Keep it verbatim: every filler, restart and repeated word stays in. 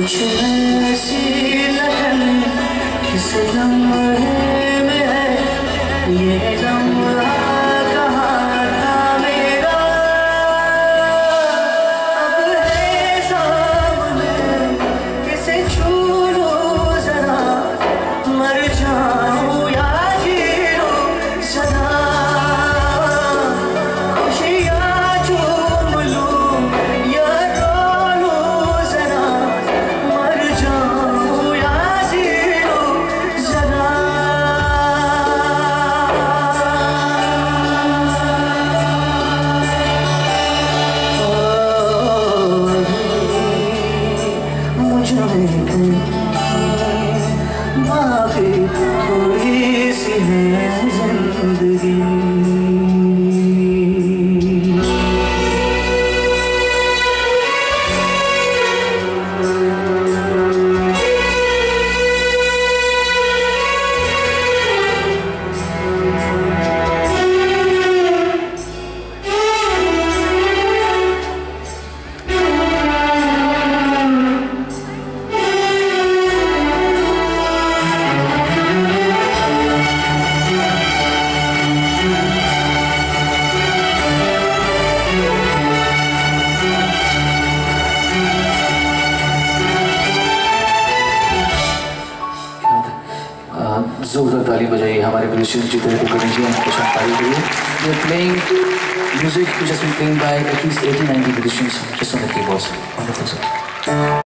कुछ ऐसी लगन किस लम्हे में है, ये लम्हा कहाँ था मेरा, अब है सामने किसे छू लूं जरा, मर जाऊं या जी लूं सदा, खुशियाँ चूम लूं या रो लूं जरा, मर जाऊं या जी लूं जरा। माफी थोड़ी सी है जिंदगी। जोरदार ताली बजाइए हमारे म्यूजिशियन जितने को करनी चाहिए उनको ताली करिए। They are playing music which has been played by at least eighty ninety musicians just on the keyboards. Wonderful sir.